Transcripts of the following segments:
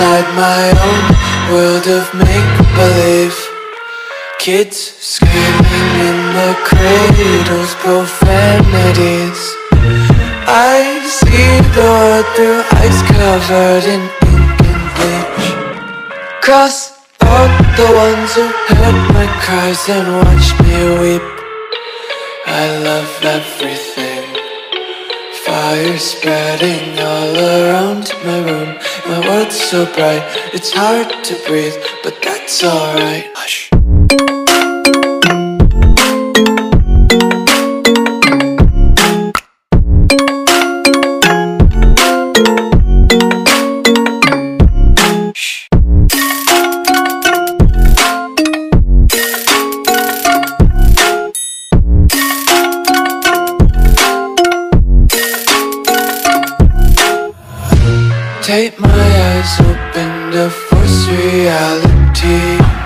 inside my own world of make-believe. Kids screaming in the cradles, profanities. I see the world through ice covered in ink and bleach. Cross out the ones who heard my cries and watched me weep. I love everything. Fire spreading all around my room. My world's so bright, it's hard to breathe, but that's alright. Hush. Tape my eyes open to force reality.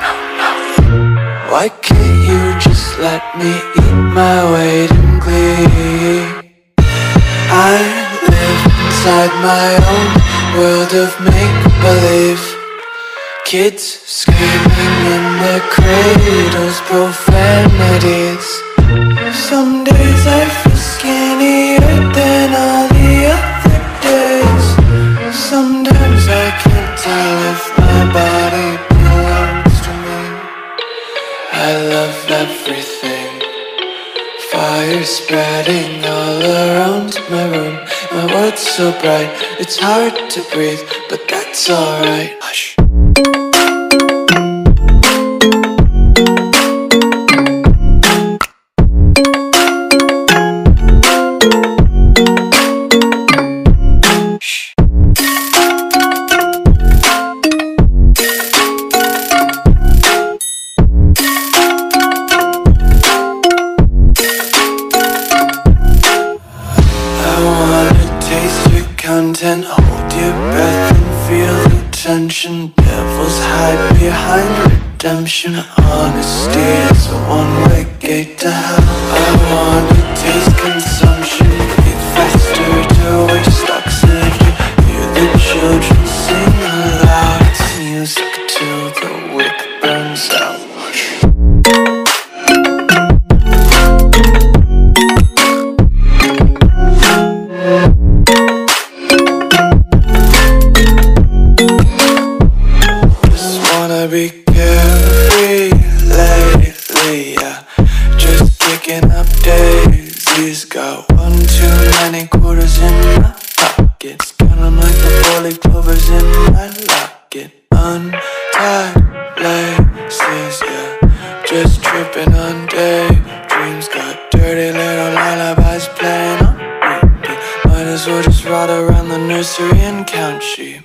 Why can't you just let me eat my weight in glee? I live inside my own world of make-believe. Kids screaming in their cradles, profanities. Some days I feel skinnier than all the other days. Sometimes I can't tell if my body belongs to me. I love everything. Fire spreading all around my room. My world's so bright, it's hard to breathe, but that's alright. Hush. Content, hold your breath and feel the tension. Devils hide behind redemption. Honesty is a one-way gate to hell. I wanna taste consumption, breathe faster to waste oxygen. Hear the children sing aloud. It's music till the wick burns out. Be carefree lately, yeah. Just kicking up daisies. Got one too many quarters in my pockets. Count 'em like the four-leaf clovers in my locket. Untied laces, yeah. Just tripping on daydreams. Got dirty little lullabies playing on repeat. Might as well just ride around the nursery and count sheep.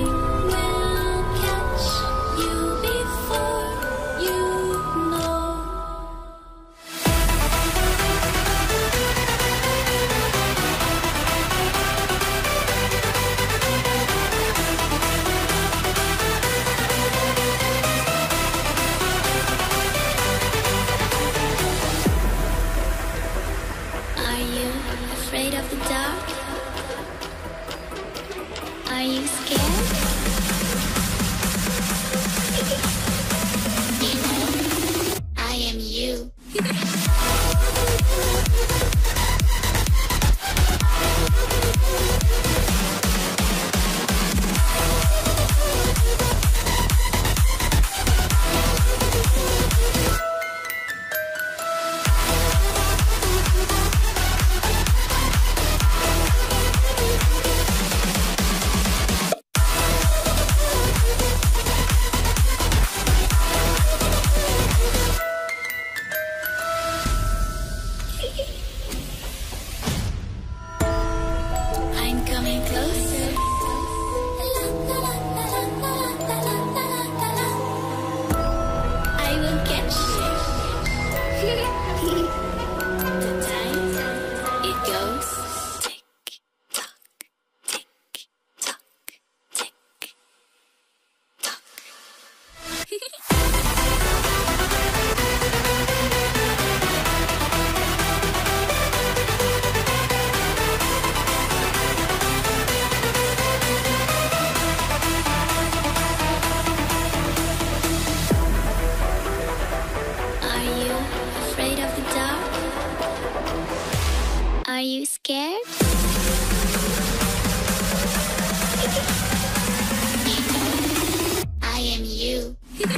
Before you know Are you scared? I am you.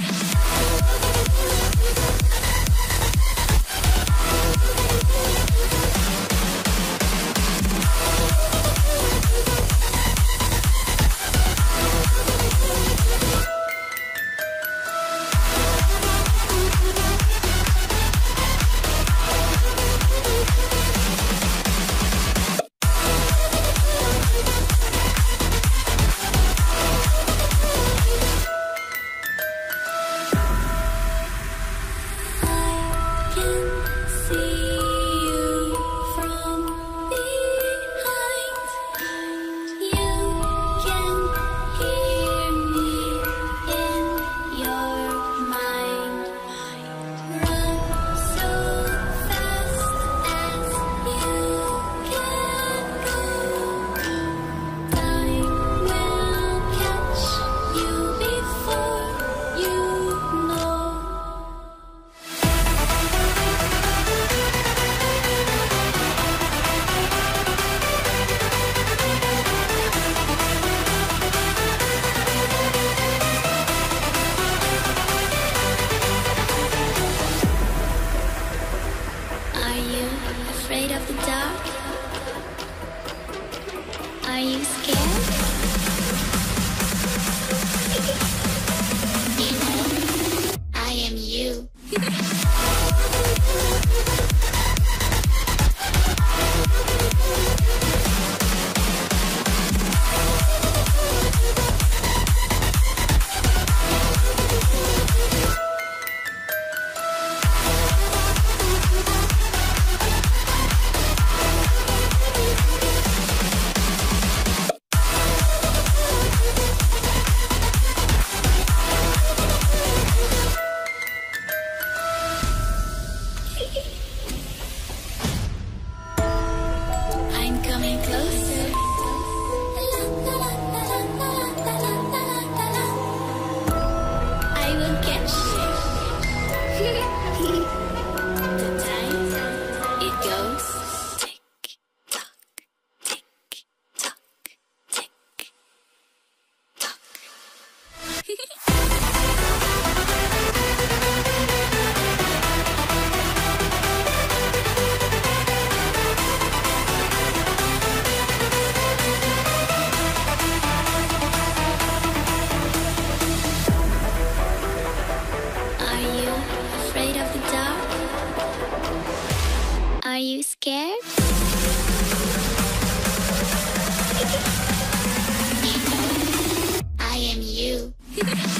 Afraid of the dark? Are you scared? I am you. I'm coming closer. I will catch you. The time it goes tick tock, tick tock, tick tock. Afraid of the dark? Are you scared? I am you.